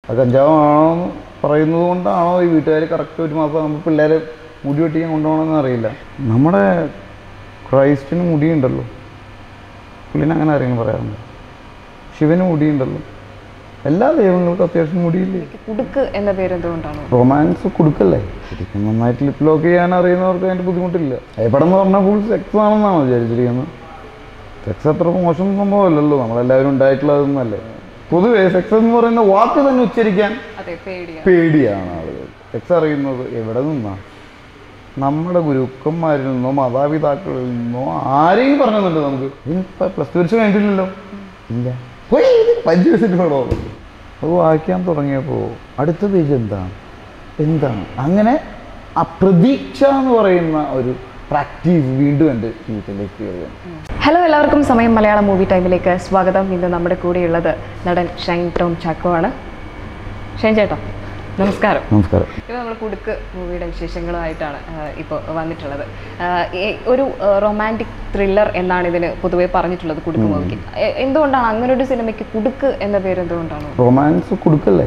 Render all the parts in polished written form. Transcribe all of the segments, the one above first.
അത് കഞ്ചാവാണോന്ന് പറയുന്നത് കൊണ്ടാണോ ഈ വീട്ടുകാർ കറക്റ്റ് ഒരു മാസം ആകുമ്പോൾ പിള്ളേരെ മുടി വെട്ടിക്കാൻ കൊണ്ടുപോകണമെന്ന് അറിയില്ല. നമ്മുടെ ക്രൈസ്റ്റിന് മുടിയുണ്ടല്ലോ, പുള്ളിനെ അങ്ങനെ ആരെങ്കിലും പറയാറുണ്ട്. ശിവന് മുടിയുണ്ടല്ലോ, എല്ലാ ദൈവങ്ങൾക്കും അത്യാവശ്യം മുടിയില്ലേ. കുടുക്ക് എന്ന പേര് എന്തുകൊണ്ടാണ്? റൊമാൻസ് കുടുക്കല്ലേ. ശരിക്കും നന്നായിട്ട് ലിപ് ലോക്ക് ചെയ്യാൻ അറിയുന്നവർക്ക് അതിൻ്റെ ബുദ്ധിമുട്ടില്ല. എവിടെ എന്ന് പറഞ്ഞാൽ ഫുൾ സെക്സ് ആണെന്നാണോ വിചാരിച്ചിരിക്കുന്നത്? സെക്സ് അത്ര മോശം സംഭവമല്ലല്ലോ, നമ്മളെല്ലാവരും ഉണ്ടായിട്ടുള്ളതൊന്നുമല്ലേ. പൊതുവേ സെക്സ് എന്ന് പറയുന്ന വാക്ക് തന്നെ ഉച്ചരിക്കാൻ പേടിയാണ് ആളുകൾ. സെക്സ് അറിയുന്നത് എവിടെ നിന്നാണ്? നമ്മുടെ ഗുരുക്കന്മാരിൽ നിന്നോ മാതാപിതാക്കളിൽ നിന്നോ ആരെയും പറഞ്ഞിട്ടുണ്ട്. നമുക്ക് ഇപ്പം പ്ലസ് ടു വരച്ച് കഴിഞ്ഞിട്ടില്ലല്ലോ, ഇല്ല, 5 വയസ്സിട്ട് വേണോ? അത് വായിക്കാൻ തുടങ്ങിയപ്പോൾ അടുത്ത പേജ് എന്താണ് അങ്ങനെ ആ പ്രതീക്ഷ എന്ന് പറയുന്ന ഒരു പ്രാക്ടീസ് വീണ്ടും എൻ്റെ ജീവിതത്തിലേക്ക് കയറുകയാണ്. ഹലോ, എല്ലാവർക്കും സമയം മലയാളം മൂവി ടൈമിലേക്ക് സ്വാഗതം. ഇന്ന് നമ്മുടെ കൂടെയുള്ളത് നടൻ ഷൈൻ ടോം ചാക്കോ ആണ്. ഷൈൻ ചേട്ടാ നമസ്കാരം. നമസ്കാരം. ഇപ്പോൾ നമ്മൾ കുടുക്ക് മൂവിയുടെ വിശേഷങ്ങളുമായിട്ടാണ് ഇപ്പോൾ വന്നിട്ടുള്ളത്. ഒരു റൊമാൻറ്റിക് ത്രില്ലർ എന്നാണ് ഇതിന് പൊതുവെ പറഞ്ഞിട്ടുള്ളത് കുടുക്ക് മൂവിക്ക്. എന്തുകൊണ്ടാണ് അങ്ങനെ ഒരു സിനിമയ്ക്ക് കുടുക്ക് എന്ന പേര് എന്തുകൊണ്ടാണ്? റൊമാൻസ് കുടുക്കല്ലേ?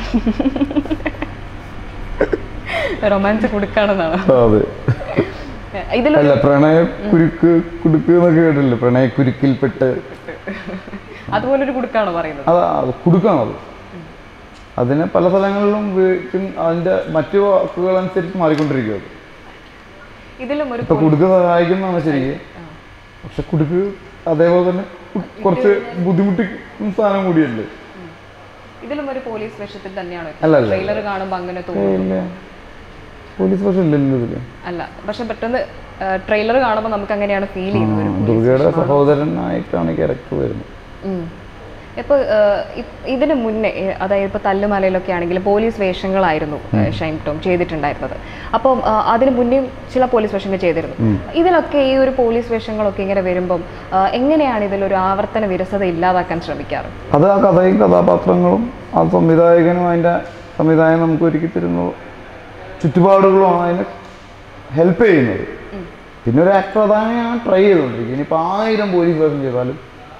റൊമാൻസ് കുടുക്കാണെന്നാണ്. അതെ, ഇതിലല്ല പ്രണയ കുരുക്ക് കുടുക്ക് എന്നൊക്കെ കേട്ടില്ലേ, പ്രണയ കുരുക്കിൽപ്പെട്ട്, അതുപോലൊരു കുടുക്കാണോ പറയുന്നത്? അതാ കുടുക്കാണത്. അതിന് പല സ്ഥലങ്ങളിലും അതിൻ്റെ മറ്റു വാക്കുകളനുസരിച്ച് മാറിക്കൊണ്ടിരിക്കും. ഇതിലും ഒരു കുടുക്ക് സഹായിക്കുന്നതാണ് ശരിക്കും, പക്ഷെ കുടുക്ക് അതേപോലെ തന്നെ കുറച്ച് ബുദ്ധിമുട്ടിക്കുന്ന സാധനം കൂടിയല്ലേ. ഇതിലും ഒരു പോലീസ് വേഷത്തിൽ തന്നെയാണ് ട്രെയിലർ കാണുമ്പോൾ അങ്ങനെ തോന്നുന്നു. പോലീസ് വേഷം ഇല്ലല്ലോ ഇതില്. അല്ല, പക്ഷെ പെട്ടെന്ന് ട്രെയിലർ കാണുമ്പോൾ നമുക്ക് അങ്ങനെയാണ് ഫീൽ ചെയ്യുന്നത്. ദുർഗയുടെ സഹോദരനായിട്ടാണ് ക്യാരക്ടർ വരുന്നത്. ഇപ്പോൾ ഇതിന് മുന്നേ, അതായത് ഇപ്പോൾ തല്ലുമലയിലൊക്കെ ആണെങ്കിലും പോലീസ് വേഷങ്ങളായിരുന്നു ഷൈൻ ടോം ചെയ്തിട്ടുണ്ടായിരുന്നത്. അപ്പം അതിന് മുന്നേ ചില പോലീസ് വേഷങ്ങൾ ചെയ്തിരുന്നു. ഇതിലൊക്കെ ഈ ഒരു പോലീസ് വേഷങ്ങളൊക്കെ ഇങ്ങനെ വരുമ്പം എങ്ങനെയാണ് ഇതിലൊരു ആവർത്തന വിരസത ഇല്ലാതാക്കാൻ ശ്രമിക്കാറ്? അത് ആ കഥയും കഥാപാത്രങ്ങളും ആ സംവിധായകനും അതിൻ്റെ സംവിധായകം നമുക്ക് ഒരുക്കി തരുന്ന ചുറ്റുപാടുകളുമാണ് അതിന് ഹെൽപ്പ് ചെയ്യുന്നത്. പിന്നെ ഒരു ആക്ടർ അതാണ് ഞാൻ ട്രൈ ചെയ്തുകൊണ്ടിരിക്കും. ഇനിയിപ്പോൾ 1000 പോലീസ് വേഷം ചെയ്താലും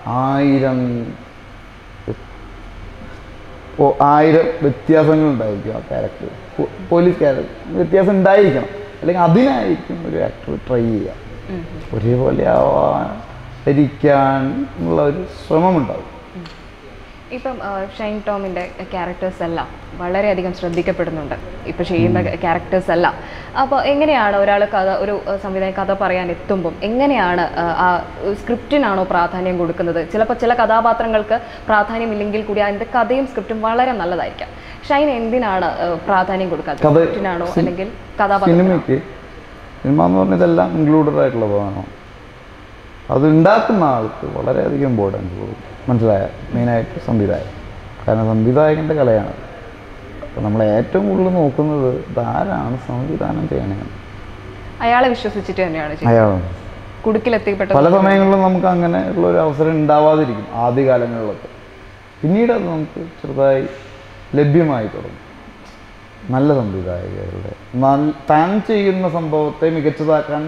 1000 വ്യത്യാസങ്ങളുണ്ടായിരിക്കും ആ ക്യാരക്ടർ, പോലീസ് ക്യാരക്ടർ വ്യത്യാസം ഉണ്ടായിരിക്കണം. അല്ലെങ്കിൽ അതിനായിരിക്കും ഒരു ആക്ടർ ട്രൈ ചെയ്യുക. ഒരേപോലെ ആവാതിരിക്കാൻ ഉള്ള ഒരു ശ്രമമുണ്ടാകും. ഇപ്പം ഷൈൻ ടോമിൻ്റെ ക്യാരക്ടേഴ്സ് എല്ലാം വളരെയധികം ശ്രദ്ധിക്കപ്പെടുന്നുണ്ട്, ഇപ്പോൾ ചെയ്യുന്ന ക്യാരക്ടേഴ്സ് എല്ലാം. അപ്പോൾ എങ്ങനെയാണ് ഒരാൾ ഒരു സംവിധായകൻ കഥ പറയാൻ എത്തുമ്പം എങ്ങനെയാണ് ആ സ്ക്രിപ്റ്റിനാണോ പ്രാധാന്യം കൊടുക്കുന്നത്? ചിലപ്പോൾ ചില കഥാപാത്രങ്ങൾക്ക് പ്രാധാന്യമില്ലെങ്കിൽ കൂടി അതിൻ്റെ കഥയും സ്ക്രിപ്റ്റും വളരെ നല്ലതായിരിക്കാം. ഷൈൻ എന്തിനാണ് പ്രാധാന്യം കൊടുക്കാത്തത്? സ്ക്രിപ്റ്റിനാണോ അല്ലെങ്കിൽ കഥാപാത്രം? സിനിമ എന്ന് പറഞ്ഞതെല്ലാം ഇൻക്ലൂഡഡ് ആയിട്ടുള്ളതാണോ? അത് ഉണ്ടാക്കുന്ന ആൾക്ക് വളരെയധികം ഇമ്പോർട്ടൻസ് കൊടുക്കും. മനസ്സിലായ മെയിനായിട്ട് സംവിധായകൻ, കാരണം സംവിധായകൻ്റെ കലയാണ്. അപ്പോൾ നമ്മൾ ഏറ്റവും കൂടുതൽ നോക്കുന്നത് ധാരാണ് സംവിധാനം ചെയ്യണമെന്ന്. അയാളെ വിശ്വസിച്ചിട്ട് തന്നെയാണ് അയാളാണ് കുടുക്കിലെത്തിപ്പെട്ട. പല സമയങ്ങളിലും നമുക്ക് അങ്ങനെ ഉള്ളൊരു അവസരം ഉണ്ടാവാതിരിക്കും ആദ്യകാലങ്ങളിലൊക്കെ. പിന്നീട് അത് നമുക്ക് ചെറുതായി ലഭ്യമായി തുടങ്ങും. നല്ല സംവിധായകരുടെ താൻ ചെയ്യുന്ന സംഭവത്തെ മികച്ചതാക്കാൻ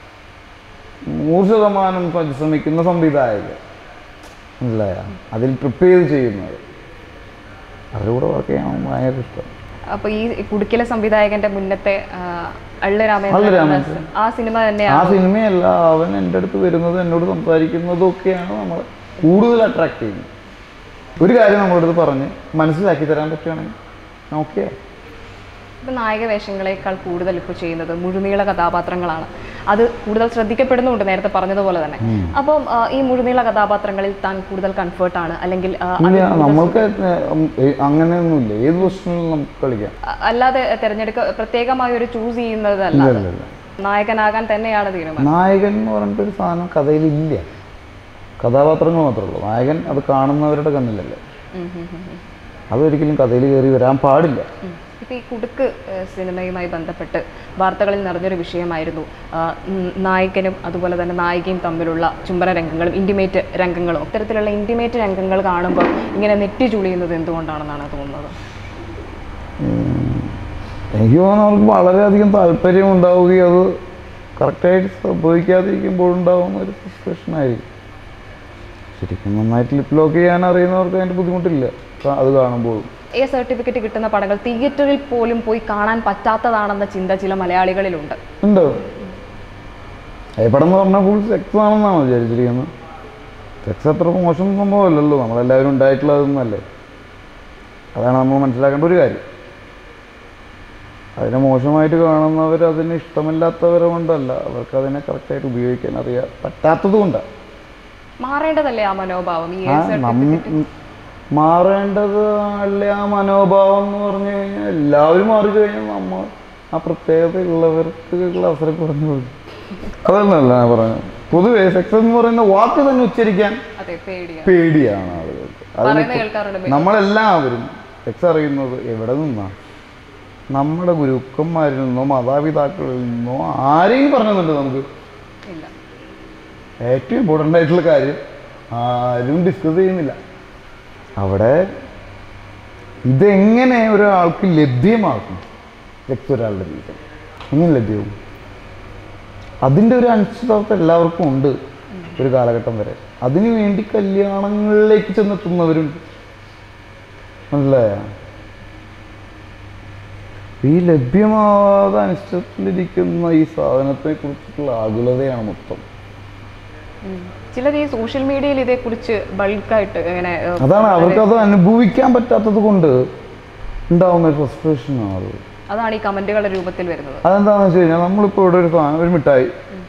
100% പരിശ്രമിക്കുന്ന സംവിധായകർ, മനസ്സിലായ, അതിൽ പ്രിപ്പയർ ചെയ്യുന്നത്, അവരുടെ കൂടെ വർക്ക് ചെയ്യാൻ ഭയങ്കര ഇഷ്ടം. അപ്പോൾ ഈ കുടുക്കിലെ സംവിധായകന്റെ മുന്നത്തെ ആ സിനിമ തന്നെയാണ്. ആ സിനിമയല്ല, അവൻ എൻ്റെ അടുത്ത് വരുന്നത്, എന്നോട് സംസാരിക്കുന്നതും ഒക്കെയാണ് നമ്മൾ കൂടുതൽ അട്രാക്ട് ചെയ്യുന്നത്. ഒരു കാര്യം നമ്മുടെ അടുത്ത് പറഞ്ഞ് മനസ്സിലാക്കി തരാൻ പറ്റുകയാണെങ്കിൽ ഓക്കെ. ഇപ്പം നായക വേഷങ്ങളെക്കാൾ കൂടുതൽ ഇപ്പോൾ ചെയ്യുന്നത് മുഴുനീള കഥാപാത്രങ്ങളാണ്. അത് കൂടുതൽ ശ്രദ്ധിക്കപ്പെടുന്നുണ്ട്, നേരത്തെ പറഞ്ഞതുപോലെ തന്നെ. അപ്പം ഈ മുഴുനീള കഥാപാത്രങ്ങളിൽ താൻ കൂടുതൽ കംഫർട്ടാണ്, അല്ലെങ്കിൽ നമ്മൾക്ക് അങ്ങനെയൊന്നുമില്ല, ഏത് പ്രശ്നവും നമുക്ക് കളിക്കാം. അല്ലാതെ പ്രത്യേകമായി ഒരു ചൂസ് ചെയ്യുന്നതല്ല, നായകനാകാൻ തന്നെയാണ് തീരുമാനം. നായകൻ എന്ന് പറഞ്ഞിട്ടൊരു സാധനം കഥയിലില്ല, കഥാപാത്രങ്ങൾ മാത്രമേ ഉള്ളൂ. നായകൻ അത് കാണുന്നവരുടെ കണ്ണിലല്ലേ, അതൊരിക്കലും കഥയിൽ കയറി വരാൻ പാടില്ല. ഇപ്പോൾ ഈ കുടുക്ക് സിനിമയുമായി ബന്ധപ്പെട്ട് വാർത്തകളിൽ നിറഞ്ഞൊരു വിഷയമായിരുന്നു നായകനും അതുപോലെ തന്നെ നായികയും തമ്മിലുള്ള ചുംബന രംഗങ്ങളും ഇൻറ്റിമേറ്റ് രംഗങ്ങളും. ഇത്തരത്തിലുള്ള ഇൻറ്റിമേറ്റ് രംഗങ്ങൾ കാണുമ്പോൾ ഇങ്ങനെ നെറ്റി ചുളിയുന്നത് എന്തുകൊണ്ടാണെന്നാണ് തോന്നുന്നത്? എനിക്ക് തോന്നുന്നു അവർക്ക് വളരെയധികം താല്പര്യം ഉണ്ടാവുകയും അത് കറക്റ്റായിട്ട് സംഭവിക്കാതിരിക്കുമ്പോഴുണ്ടാവുന്ന ഒരു സിറ്റുവേഷനായിരിക്കും. ശരിക്കും നന്നായിട്ട് ലിപ് ലോക്ക് ചെയ്യാൻ അറിയുന്നവർക്ക് അതിൻ്റെ ബുദ്ധിമുട്ടില്ല അത് കാണുമ്പോൾ. എ സർട്ടിഫിക്കറ്റ് കിട്ടുന്ന പടങ്ങൾ തിയേറ്ററിൽ പോലും പോയി കാണാൻ പറ്റാത്തതാണെന്ന ചിന്ത ചില മലയാളികളിലുണ്ട്. ഉണ്ടോ? ഏ പടം എന്ന് പറഞ്ഞാൽ ഫുൾ സെക്സ് ആണെന്നാണ് വിചാരിച്ചിരിക്കുന്നത്. സെക്സ് അത്ര മോശം സംഭവമല്ലല്ലോ, നമ്മളെല്ലാവരും ഉണ്ടായിട്ടുള്ളതൊന്നല്ലേ. അതാണ് നമ്മൾ മനസ്സിലാക്കേണ്ട ഒരു കാര്യം. അതിനെ മോശമായിട്ട് കാണുന്നവർ അതിന് ഇഷ്ടമില്ലാത്തവരെ കൊണ്ടല്ല, അവർക്ക് അതിനെ കറക്റ്റായിട്ട് ഉപയോഗിക്കാൻ അറിയാൻ പറ്റാത്തത് കൊണ്ടാണ്. മാറേണ്ടതല്ലേ ആ മനോഭാവം? മാറേണ്ടത് അല്ലേ ആ മനോഭാവം എന്ന് പറഞ്ഞു കഴിഞ്ഞാൽ എല്ലാവരും മാറിക്കഴിഞ്ഞാൽ നമ്മൾ ആ പ്രത്യേകതയുള്ളവർക്കുള്ള അവസരം കുറഞ്ഞു പോയി. അതല്ല ഞാൻ പറഞ്ഞു. പൊതുവെ സെക്സ് എന്ന് പറയുന്ന വാക്ക് തന്നെ ഉച്ചരിക്കാൻ പേടിയാണ് ആളുകൾക്ക്. അതിന് നമ്മളെല്ലാവരും സെക്സ് അറിയുന്നത് എവിടെ നിന്നാണ്? നമ്മുടെ ഗുരുക്കന്മാരിൽ നിന്നോ മാതാപിതാക്കളിൽ നിന്നോ ആരെയും പറഞ്ഞിട്ടുണ്ട് നമുക്ക്? ഏറ്റവും ഇമ്പോർട്ടൻ്റ് ആയിട്ടുള്ള കാര്യം ആരും ഡിസ്കസ് ചെയ്യുന്നില്ല. അവിടെ ഇതെങ്ങനെ ഒരാൾക്ക് ലഭ്യമാക്കും? സെക്സ് ഒരാളുടെ ജീവിതം എങ്ങനെ ലഭ്യവും? അതിൻ്റെ ഒരു അനിശ്ചിതാവസ്ഥ എല്ലാവർക്കും ഉണ്ട് ഒരു കാലഘട്ടം വരെ. അതിനു വേണ്ടി കല്യാണങ്ങളിലേക്ക് ചെന്നെത്തുന്നവരുണ്ട്. മനസ്സിലായ? ഈ ലഭ്യമാവാതെ അനിശ്ചിതത്തിലിരിക്കുന്ന ഈ സാധനത്തെ കുറിച്ചിട്ടുള്ള ആകുലതയാണ് മൊത്തം. ചിലർ ഈ സോഷ്യൽ മീഡിയയിൽ ഇതേക്കുറിച്ച് ബൾക്കായിട്ട് ഇങ്ങനെ, അതാണ് അവർക്കത് അനുഭവിക്കാൻ പറ്റാത്തത് കൊണ്ട് ഉണ്ടാവുന്ന ഒരു ഫ്രസ്ട്രേഷനാണ്. അതാണ് ഈ കമന്റുകളുടെ രൂപത്തിൽ വരുന്നത്. അതെന്താണെന്ന് വെച്ച് കഴിഞ്ഞാൽ നമ്മളിപ്പോൾ ഇവിടെ ഒരു മിഠായി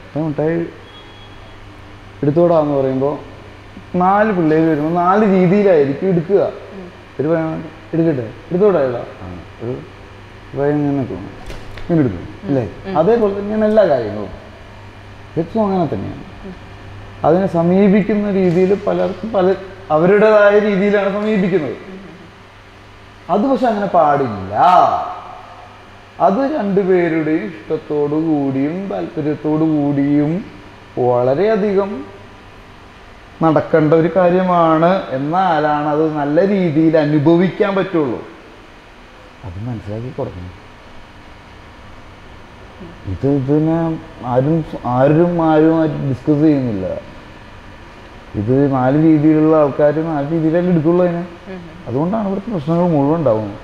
എടുത്തോടാന്ന് പറയുമ്പോൾ 4 പിള്ളേർ വരുമ്പോൾ 4 രീതിയിലായിരിക്കും എടുക്കുക. ഒരു എടുക്കട്ടെ, എടുത്തോടാ, ഒരു ഇങ്ങനെ എടുക്കും അല്ലേ? അതേപോലെ തന്നെയാണ് എല്ലാ കാര്യങ്ങളും. ഏറ്റവും അങ്ങനെ തന്നെയാണ്. അതിനെ സമീപിക്കുന്ന രീതിയിൽ പലർക്കും അവരുടേതായ രീതിയിലാണ് സമീപിക്കുന്നത്. അത് പക്ഷെ അങ്ങനെ പാടില്ല. അത് രണ്ടുപേരുടെയും ഇഷ്ടത്തോടു കൂടിയും താല്പര്യത്തോടു കൂടിയും വളരെയധികം നടക്കേണ്ട ഒരു കാര്യമാണ്. എന്നാലാണ് അത് നല്ല രീതിയിൽ അനുഭവിക്കാൻ പറ്റുള്ളൂ. അത് മനസ്സിലാക്കി കൊടുക്കണം. ഇതിനെ ആരും ഡിസ്കസ് ചെയ്യുന്നില്ല. ഇത് 4 രീതിയിലുള്ള ആൾക്കാർ 4 രീതിയിലല്ലേ എടുക്കുള്ളൂ അതിനെ. അതുകൊണ്ടാണ് ഇവിടുത്തെ പ്രശ്നങ്ങൾ മുഴുവൻ ഉണ്ടാവുന്നത്.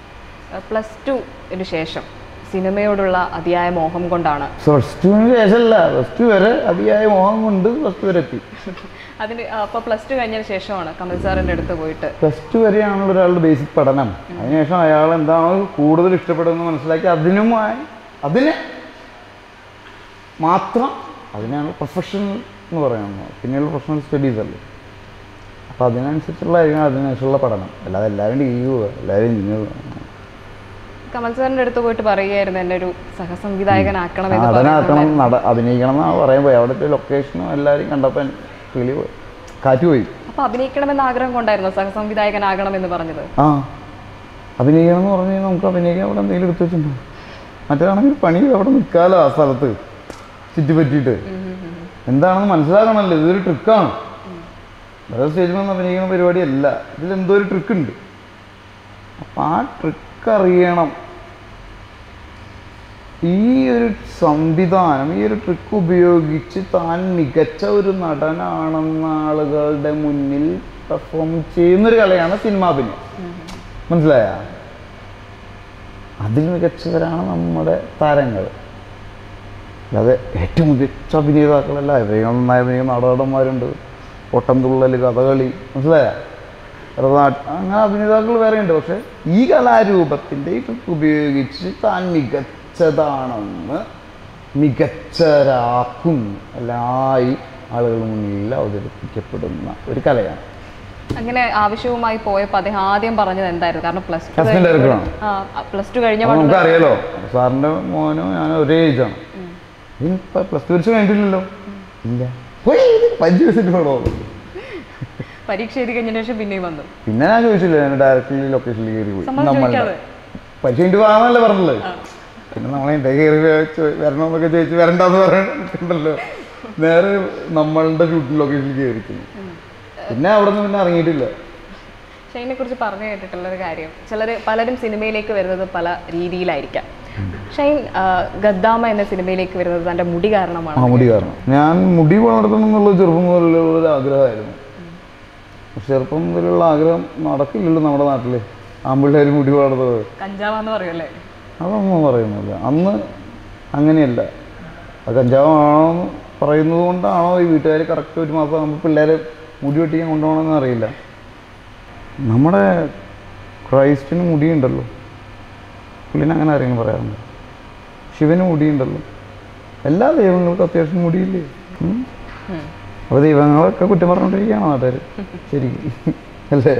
+2 ശേഷം സിനിമയോടുള്ള അതിയായ മോഹം കൊണ്ടാണ്. +2 ശേഷമല്ല, +2 വരെ അതിയായ മോഹം കൊണ്ട് +2 വരെ എത്തി. അതിന് അപ്പോൾ +2 കഴിഞ്ഞതിന് ശേഷമാണ് കമൽ സാറിൻ്റെ അടുത്ത് പോയിട്ട്. +2 വരെയാണല്ലോ ഒരാളുടെ ബേസിക് പഠനം. അതിനുശേഷം അയാൾ എന്താണ് കൂടുതൽ ഇഷ്ടപ്പെടുന്നത് മനസ്സിലാക്കി അതിനെ മാത്രം, അതിനാണ് പ്രൊഫഷണൽ എന്ന് പറയുന്നത്. പിന്നെയുള്ള പ്രൊഫഷണൽ സ്റ്റഡീസ് അല്ലേ. അപ്പോൾ അതിനനുസരിച്ചുള്ള അതിനനുസരിച്ചുള്ള പഠനം. അല്ലാതെ എല്ലാവരും ചെയ്യുക, എല്ലാവരും ഇങ്ങനെ. കമൽ സാറിൻ്റെ അടുത്ത് പോയിട്ട് പറയുകയായിരുന്നു എന്നെ ഒരു സഹസംവിധായകനാക്കണം, അഭിനയിക്കണം എന്നാണ് പറയുമ്പോൾ അവിടുത്തെ ലൊക്കേഷനും എല്ലാവരും കണ്ടപ്പോൾ കിളി പോയി, കാറ്റ് പോയി. അപ്പോൾ അഭിനയിക്കണമെന്ന ആഗ്രഹം കൊണ്ടായിരുന്നു സഹസംവിധായകനാകണമെന്ന് പറഞ്ഞത്? ആ, അഭിനയിക്കണം എന്ന് പറഞ്ഞു കഴിഞ്ഞാൽ നമുക്ക് അഭിനയിക്കാൻ അവിടെ എന്തെങ്കിലും എടുത്ത് വെച്ചിട്ടുണ്ടോ? മറ്റേതാണെങ്കിൽ പണി അവിടെ നിൽക്കാമല്ലോ, ആ സ്ഥലത്ത് ചുറ്റിപ്പറ്റിയിട്ട്. എന്താണെന്ന് മനസ്സിലാക്കണമല്ലോ. ഇതൊരു ട്രിക്കാണ്. വേറെ സ്റ്റേജിൽ നിന്ന് അഭിനയിക്കുന്ന പരിപാടിയല്ല. ഇതിലെന്തോ ഒരു ട്രിക്കുണ്ട്. അപ്പം ആ ട്രിക്ക് അറിയണം. ഈ ഒരു സംവിധാനം, ഈ ഒരു ട്രിക്ക് ഉപയോഗിച്ച് താൻ മികച്ച ഒരു നടനാണെന്ന ആളുകളുടെ മുന്നിൽ പെർഫോം ചെയ്യുന്നൊരു കലയാണ് സിനിമാഭിനയം. മനസ്സിലായ? അതിൽ മികച്ചവരാണ് നമ്മുടെ താരങ്ങൾ. അല്ലാതെ ഏറ്റവും മികച്ച അഭിനേതാക്കളല്ല. ഇവയും നന്നായി അഭിനയിക്കുന്ന നാടകന്മാരുണ്ട്, ഓട്ടംതുള്ളൽ, കഥകളി, മനസ്സിലായ? അങ്ങനെ അഭിനേതാക്കൾ വേറെയുണ്ട്. പക്ഷെ ഈ കലാരൂപത്തിൻ്റെ ഈ ട്രിക്ക് ഉപയോഗിച്ച് താൻ മികച്ചതാണെന്ന് മികച്ചരാക്കും എല്ലായി ആളുകളുടെ മുന്നിൽ അവതരിപ്പിക്കപ്പെടുന്ന ഒരു കലയാണ്. അങ്ങനെ ആവശ്യവുമായി പോയപ്പോൾ അദ്ദേഹം ആദ്യം പറഞ്ഞത് എന്തായിരുന്നു? കാരണം +2 കഴിഞ്ഞ നമുക്കറിയാലോ, സാറിൻ്റെ മോനും ഞാൻ ഒരേ ഏജാണ്. ഇതിനിപ്പോൾ +2 കഴിഞ്ഞിട്ടില്ലല്ലോ. ഇല്ല, പരീക്ഷ എഴുതി കഴിഞ്ഞ ശേഷം പിന്നെയും വന്നു. പിന്നെ ഞാൻ ചോദിച്ചില്ല, ഞാൻ ഡയറക്റ്റ്ലി ലൊക്കേഷനിൽ കയറി പോയി. നമ്മളുടെ പരീക്ഷ കഴിഞ്ഞിട്ട് വാങ്ങാനല്ലേ പറഞ്ഞില്ലേ. പിന്നെ നമ്മളെ കയറി വരണമെന്നൊക്കെ ചോദിച്ചു, വരണ്ടെന്ന് പറയണ്ടല്ലോ. നേരെ നമ്മളുടെ ഷൂട്ടിംഗ് ലൊക്കേഷനിൽ കയറിക്കുന്നു. പിന്നെ അവിടെ നിന്ന് പിന്നെ ഇറങ്ങിയിട്ടില്ല. ഷൈനെ കുറിച്ച് പറഞ്ഞു കേട്ടിട്ടുള്ളൊരു കാര്യം, പലരും സിനിമയിലേക്ക് വരുന്നത് പല രീതിയിലായിരിക്കാം. ഷൈൻ ഗദ്ദാമ എന്ന സിനിമയിലേക്ക് വരുന്നത് തൻ്റെ മുടി കാരണമാണ്. മുടി കാരണം. ഞാൻ മുടി വളർത്തണം എന്നുള്ളത് ചെറുപ്പം മുതലുള്ള ആഗ്രഹമായിരുന്നു. ചെറുപ്പം മുതലുള്ള ആഗ്രഹം നടക്കില്ലല്ലോ നമ്മുടെ നാട്ടിൽ. ആമ്പിള്ളേർ മുടി വളർന്നത് കഞ്ചാവാന്ന് പറയുമല്ലേ? അതൊന്നും പറയുന്നില്ല. അന്ന് അങ്ങനെയല്ല. അത് കഞ്ചാവാണോന്ന് പറയുന്നത് കൊണ്ടാണോ ഈ വീട്ടുകാർ കറക്റ്റ് ഒരു മാസം ആകുമ്പോൾ പിള്ളേരെ മുടി വെട്ടിക്കാൻ കൊണ്ടുപോകണമെന്ന് അറിയില്ല. നമ്മുടെ ക്രൈസ്റ്റിന് മുടിയുണ്ടല്ലോ, പുള്ളിനെ അങ്ങനെ ആരെങ്കിലും പറയാറുണ്ട്. ശിവന് മുടിയുണ്ടല്ലോ, എല്ലാ ദൈവങ്ങൾക്കും അത്യാവശ്യം മുടിയില്ലേ? അപ്പോൾ ദൈവങ്ങളൊക്കെ കുറ്റം പറഞ്ഞുകൊണ്ടിരിക്കുകയാണ് നാട്ടുകാർ ശരിക്കും, അല്ലേ?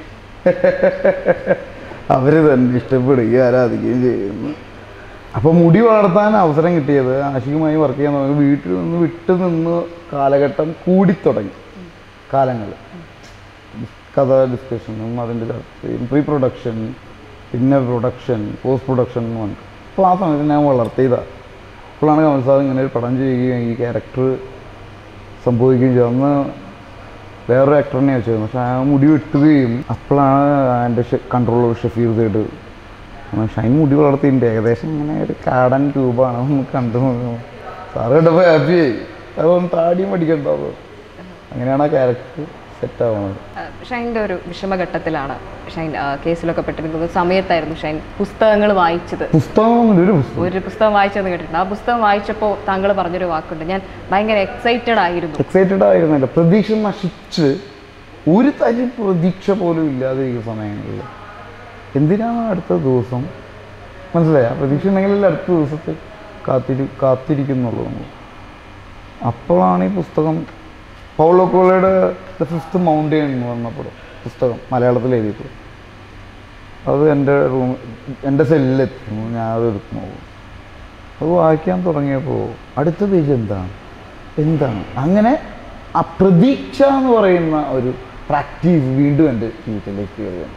അവർ തന്നെ ഇഷ്ടപ്പെടുകയും ആരാധിക്കുകയും ചെയ്യുന്നു. അപ്പോൾ മുടി വളർത്താൻ അവസരം കിട്ടിയത് ആശികമായി വർക്ക് ചെയ്യാൻ തുടങ്ങി വീട്ടിൽ നിന്ന് വിട്ടു നിന്ന് കാലഘട്ടം കൂടിത്തുടങ്ങി. കാലങ്ങൾ കഥ ഡിസ്കഷനും അതിൻ്റെ ചർച്ചയും പ്രീ പ്രൊഡക്ഷൻ, പിന്നെ പ്രൊഡക്ഷൻ, പോസ്റ്റ് പ്രൊഡക്ഷൻ എന്ന് പറഞ്ഞു. അപ്പോൾ ആ സമയത്ത് ഞാൻ വളർത്തിയതാണ്. അപ്പോഴാണ് കമൽ സാർ ഇങ്ങനെ ഒരു പടം ചെയ്യുകയും ഈ ക്യാരക്ടർ സംഭവിക്കുകയും ചെയ്തു. അന്ന് വേറൊരു ആക്ടറിനെ വെച്ചിരുന്നു, പക്ഷെ ആ മുടി വെട്ടുകയും അപ്പോഴാണ് എൻ്റെ കൺട്രോളർ ഷഫീർ സൈഡ് ഷൈൻ മുടി വളർത്തിയിട്ടുണ്ട്. ഏകദേശം ഇങ്ങനെ ഒരു കാടൻ ട്യൂബാണ് ഒന്ന് കണ്ടു. സാറ് കണ്ടപ്പോൾ ഹാപ്പിയായി. അതൊന്ന് താടിയും പഠിക്കണ്ടാവും. അങ്ങനെയാണ് ആ ക്യാരക്ടർ സെറ്റ് ആവുന്നത്. ഷൈൻ്റെ ഒരു വിഷമഘട്ടത്തിലാണ് ഷൈൻ കേസിലൊക്കെ പെട്ടിരിക്കുന്നത് സമയത്തായിരുന്നു ഷൈൻ പുസ്തകങ്ങൾ വായിച്ചത്. ഒരു പുസ്തകം വായിച്ചതെന്ന് കേട്ടിട്ടുണ്ട്. ആ പുസ്തകം വായിച്ചപ്പോൾ താങ്കൾ പറഞ്ഞൊരു വാക്കുണ്ട്, ഞാൻ ഭയങ്കര എക്സൈറ്റഡ് ആയിരുന്നില്ല. പ്രതീക്ഷ നശിച്ച് ഒരു തരി പ്രതീക്ഷ പോലും ഇല്ലാതിരിക്കുന്ന സമയങ്ങളിൽ എന്തിനാണ് അടുത്ത ദിവസം, മനസ്സിലായ? പ്രതീക്ഷ ഉണ്ടെങ്കിൽ അടുത്ത ദിവസത്തെ കാത്തിരിക്കുന്നുള്ളൂ നമ്മൾ. അപ്പോഴാണ് ഈ പുസ്തകം പൗളോ കോളയുടെ ദ ഫിഫ്ത്ത് മൗണ്ടെയിൻ എന്ന് പറഞ്ഞപ്പോൾ പുസ്തകം മലയാളത്തിൽ എഴുതിയിട്ടു. അത് എൻ്റെ സെല്ലിലെത്തുന്നു. ഞാനത് എടുത്തു നോക്കും. അത് വായിക്കാൻ തുടങ്ങിയപ്പോൾ അടുത്ത പേജ് എന്താണ് അങ്ങനെ ആ പ്രതീക്ഷ എന്ന് പറയുന്ന ഒരു പ്രാക്ടീസ് വീണ്ടും എൻ്റെ ജീവിതത്തിലേക്ക് കയറുകയാണ്.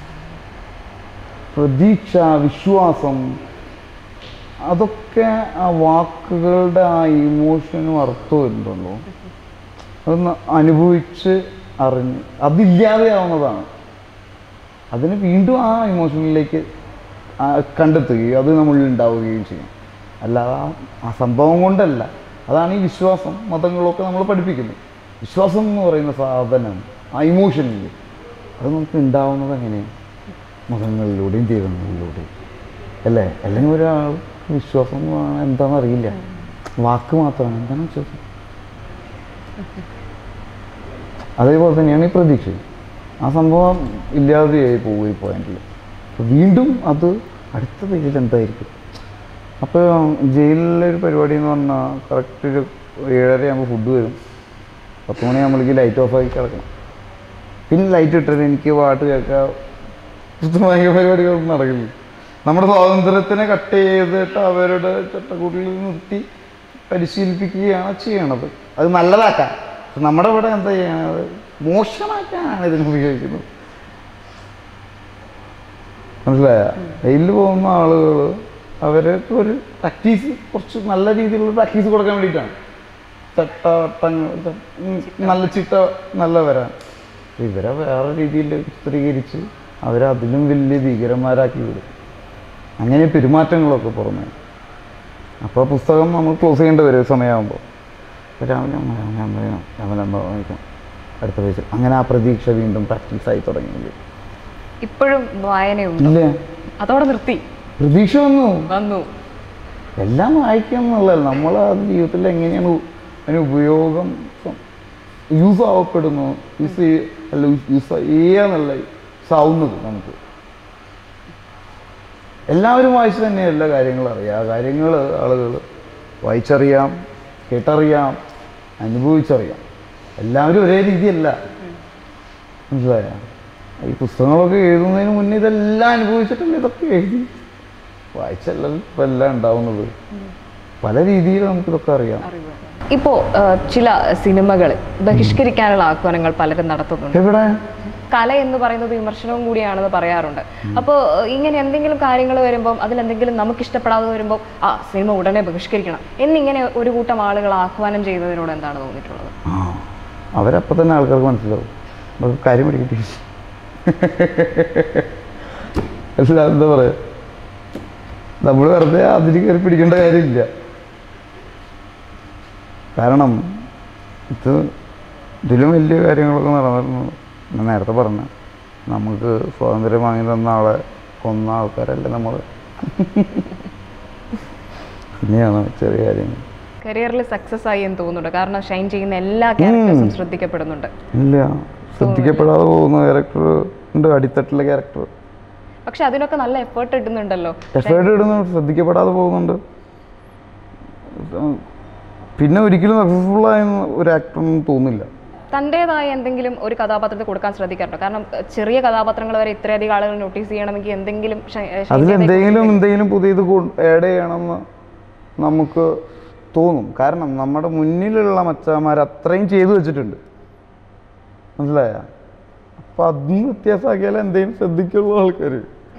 പ്രതീക്ഷ, വിശ്വാസം, അതൊക്കെ ആ വാക്കുകളുടെ ആ ഇമോഷനും അർത്ഥവും എന്തുണ്ടോ അതൊന്ന് അനുഭവിച്ച് അറിഞ്ഞ് അതില്ലാതെയാവുന്നതാണ്. അതിന് വീണ്ടും ആ ഇമോഷനിലേക്ക് കണ്ടെത്തുകയും അത് നമ്മളിൽ ഉണ്ടാവുകയും ചെയ്യും. അല്ലാതെ ആ സംഭവം കൊണ്ടല്ല. അതാണ് ഈ വിശ്വാസം, മതങ്ങളൊക്കെ നമ്മൾ പഠിപ്പിക്കുന്നത്. വിശ്വാസം എന്ന് പറയുന്ന സാധനം ആ ഇമോഷനിൽ അത് നമുക്ക് ഉണ്ടാവുന്നത് എങ്ങനെയാണ്? മതങ്ങളിലൂടെയും ദൈവങ്ങളിലൂടെയും, അല്ലേ? അല്ലെങ്കിൽ ഒരാൾ വിശ്വാസം എന്ന് പറഞ്ഞാൽ എന്താണെന്ന് അറിയില്ല, വാക്ക് മാത്രമാണ്. എന്താണ് വിശ്വാസം? അതേപോലെ തന്നെയാണ് ഈ പ്രതീക്ഷ. ആ സംഭവം ഇല്ലാതെയായി പോകും ഈ പോയിന്റിൽ. വീണ്ടും അത് അടുത്ത പേജിൽ എന്തായിരിക്കും? അപ്പോൾ ജയിലിലൊരു പരിപാടി എന്ന് പറഞ്ഞാൽ കറക്റ്റ് ഒരു 7:30 ആകുമ്പോൾ ഫുഡ് വരും. 10 മണിയാകുമ്പോഴേക്ക് ലൈറ്റ് ഓഫാക്കി കിടക്കണം. പിന്നെ ലൈറ്റ് ഇട്ടിട്ട് എനിക്ക് പാട്ട് കേൾക്കുക, ഭയങ്കര പരിപാടികളൊന്നും നടക്കില്ല. നമ്മുടെ സ്വാതന്ത്ര്യത്തിനെ കട്ട് ചെയ്തിട്ട് അവരുടെ ചട്ടക്കൂട്ടിൽ നിർത്തി പരിശീലിപ്പിക്കുകയാണ് ചെയ്യണത്. അത് നല്ലതാക്കാൻ. നമ്മുടെ ഇവിടെ എന്താ ചെയ്യണത്? മോശമാക്കാനാണ് ഇതിന് ഉപയോഗിക്കുന്നത്. മനസ്സിലായ? ജയിലിൽ പോകുന്ന ആളുകൾ അവർക്ക് ഒരു പ്രാക്ടീസ്, കുറച്ച് നല്ല രീതിയിലുള്ള പ്രാക്ടീസ് കൊടുക്കാൻ വേണ്ടിയിട്ടാണ്. ചട്ടവട്ടങ്ങൾ നല്ല ചിട്ട നല്ല വരാൻ. ഇവരെ വേറെ രീതിയിൽ ചിത്രീകരിച്ച് അവരതിലും വലിയ ഭീകരന്മാരാക്കി വിടും. അങ്ങനെ പെരുമാറ്റങ്ങളൊക്കെ പുറമേ. അപ്പോൾ പുസ്തകം നമ്മൾ ക്ലോസ് ചെയ്യേണ്ടി വരും സമയമാകുമ്പോൾ. രാവിലെ വായിക്കാം, അടുത്ത പേജ്. അങ്ങനെ ആ പ്രതീക്ഷ വീണ്ടും പ്രാക്ടീസായി തുടങ്ങി. ഇപ്പോഴും വായനയുണ്ട്? ഇല്ല, അതോടെ നിർത്തി. പ്രതീക്ഷ വന്നു. എല്ലാം വായിക്കുക എന്നുള്ളതല്ല, നമ്മൾ അത് ജീവിതത്തിൽ എങ്ങനെയാണ് അതിന് ഉപയോഗം യൂസ് ആവപ്പെടുന്നു, യൂസ് ചെയ്യാന്നുള്ള സാവുന്നത്. നമുക്ക് എല്ലാവരും വായിച്ച് തന്നെ എല്ലാ കാര്യങ്ങളും അറിയാം. ആ കാര്യങ്ങൾ ആളുകൾ വായിച്ചറിയാം, കേട്ടറിയാം, അനുഭവിച്ചറിയാം. എല്ലാവരും ഒരേ രീതിയല്ല, മനസ്സിലായ? ഈ പുസ്തകങ്ങളൊക്കെ എഴുതുന്നതിന് മുന്നേ ഇതെല്ലാം അനുഭവിച്ചിട്ടല്ലേ ഇതൊക്കെ എഴുതി. വായിച്ചല്ല ഇപ്പം എല്ലാം ഉണ്ടാവുന്നത്. പല രീതിയിൽ നമുക്കിതൊക്കെ അറിയാം. ഇപ്പോൾ ചില സിനിമകൾ ബഹിഷ്കരിക്കാനുള്ള ആഹ്വാനങ്ങൾ പലരും നടത്തുന്നുണ്ട്. എവിടെ? കല എന്ന് പറയുന്നത് വിമർശനവും കൂടിയാണെന്ന് പറയാറുണ്ട്. അപ്പോൾ ഇങ്ങനെ എന്തെങ്കിലും കാര്യങ്ങൾ വരുമ്പം അതിലെന്തെങ്കിലും നമുക്കിഷ്ടപ്പെടാതെ വരുമ്പോൾ ആ സിനിമ ഉടനെ ബഹിഷ്കരിക്കണം എന്നിങ്ങനെ ഒരു കൂട്ടം ആളുകൾ ആഹ്വാനം ചെയ്യുന്നതിനോട് എന്താണ് തോന്നിയിട്ടുള്ളത്? അവരപ്പം തന്നെ ആൾക്കാർക്ക് മനസ്സിലാവും, നമുക്ക് കാര്യം പിടിക്കട്ടെ. എന്താ പറയുക, നമ്മൾ വെറുതെ അതിന് കയറി പിടിക്കേണ്ട കാര്യമില്ല. കാരണം ഇതിലും വലിയ കാര്യങ്ങളൊക്കെ നടന്നിരുന്നു. ഞാൻ നേരത്തെ പറഞ്ഞ നമുക്ക് സ്വാതന്ത്ര്യം വാങ്ങി തന്ന ആളെ കൊന്ന ആൾക്കാരല്ലേ നമ്മൾ. പിന്നെയാണ് ചെറിയ കാര്യങ്ങൾ. കരിയറിൽ സക്സസ് ആയി എന്ന് തോന്നുന്നുണ്ട്, കാരണം ഷൈൻ ചെയ്യുന്ന എല്ലാ ക്യാരക്ടേഴ്സും ശ്രദ്ധിക്കപ്പെടുന്നുണ്ട്. ഇല്ല, ശ്രദ്ധിക്കപ്പെടാതെ പോകുന്ന ക്യാരക്ടർ ഉണ്ട്, അടിത്തട്ടിലെ ക്യാരക്ടർ. പക്ഷെ അതിനൊക്കെ നല്ല എഫേർട്ട് ഇടുന്നുണ്ടല്ലോ. എഫേർട്ട് ഇടുന്നുണ്ട്, ശ്രദ്ധിക്കപ്പെടാതെ പോകുന്നുണ്ട്. പിന്നെ ഒരിക്കലും സക്സസ്ഫുൾ ആയ ഒരു ആക്ടറൊന്നും തോന്നില്ല. തൻ്റെതായ എന്തെങ്കിലും ഒരു കഥാപാത്രത്തെ കൊടുക്കാൻ ശ്രദ്ധിക്കാറുണ്ടോ? കാരണം ചെറിയ കഥാപാത്രങ്ങൾ വരെ ഇത്രയധികം ആളുകൾ നോട്ടീസ് ചെയ്യണമെങ്കിൽ എന്തെങ്കിലും അതിലെന്തെങ്കിലും പുതിയത് ആഡ് ചെയ്യണമെന്ന് നമുക്ക് തോന്നും. കാരണം നമ്മുടെ മുന്നിലുള്ള മച്ചാന്മാർ അത്രയും ചെയ്തു വെച്ചിട്ടുണ്ട്, മനസ്സിലായ? അപ്പം അതൊന്നും വ്യത്യാസമാക്കിയാലേ എന്തെങ്കിലും ശ്രദ്ധിക്കുള്ളൂ ആൾക്കാർ.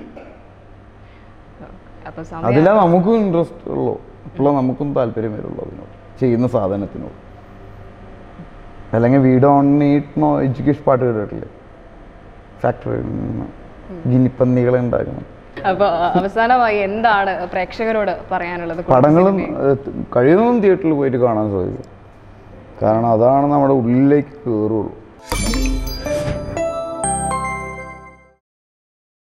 അതിലാ നമുക്കും ഇൻട്രസ്റ്റ് ഉള്ളൂ, അപ്പോഴാണ് നമുക്കും താല്പര്യം വരുള്ളൂ അതിനോട്, ചെയ്യുന്ന സാധനത്തിനോട്. അല്ലെങ്കിൽ we don't need no education പാട്ട് കേട്ടിട്ടില്ലേ? ഫാക്ടറിയിൽ നിന്ന് ഗിനിപ്പന്നികളെ ഉണ്ടാക്കണം. അപ്പോൾ അവസാനമായി എന്താണ് പ്രേക്ഷകരോട് പറയാനുള്ളത്? പടങ്ങളും കഴിയുന്നതും തിയേറ്ററിൽ പോയിട്ട് കാണാൻ സാധിക്കും, കാരണം അതാണ് നമ്മുടെ ഉള്ളിലേക്ക് കയറുള്ളൂ.